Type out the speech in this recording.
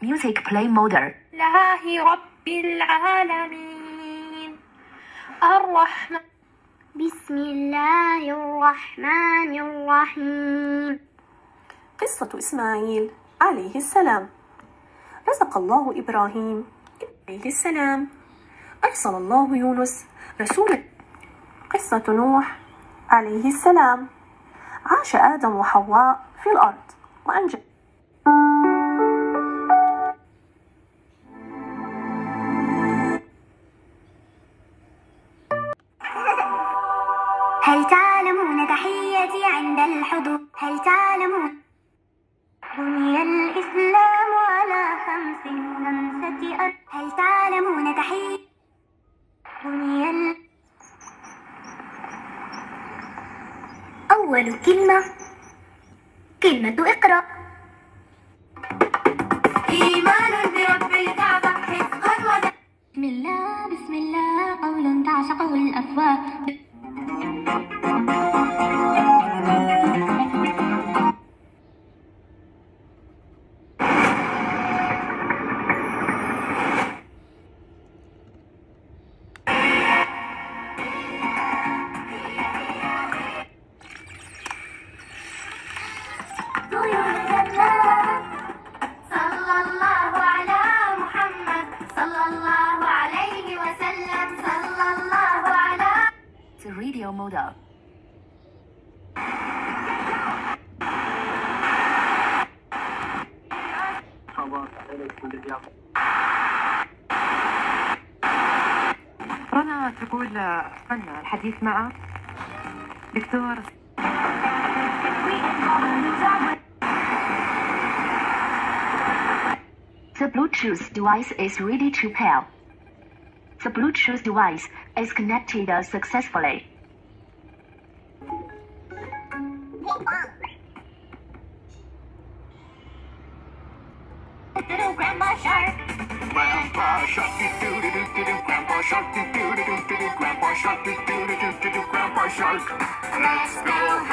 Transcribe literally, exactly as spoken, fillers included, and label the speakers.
Speaker 1: Music play mode.
Speaker 2: لله رب العالمين الرحمن.
Speaker 3: بسم الله الرحمن الرحيم.
Speaker 4: قصة إسماعيل عليه السلام. رزق الله إبراهيم عليه السلام. أرسل الله يونس رسولا. قصة نوح عليه السلام. عاش آدم وحواء في الأرض وأنجب.
Speaker 3: هل تعلمون تحيتي عند الحضور؟ هل تعلمون بني الإسلام على خمس خمسة أرض؟ هل تعلمون تحيتي بني ال... أول كلمة كلمة اقرأ.
Speaker 2: إيمان برب الكعبة حفظا وذا.
Speaker 3: بسم الله بسم الله قول تعشقه الأفواه.
Speaker 2: صلى الله على محمد صلى الله عليه وسلم صلى الله على.
Speaker 1: The radio mode.
Speaker 5: رنا تقول أتمنى الحديث مع دكتور.
Speaker 1: The Bluetooth device is ready to pair. The Bluetooth device is connected successfully.
Speaker 2: Little Grandma Shark.
Speaker 6: Grandpa Shark, do do do do do. Grandpa Shark, do do do do do. Grandpa Shark, do do do do do. Grandpa Shark.
Speaker 2: Let's go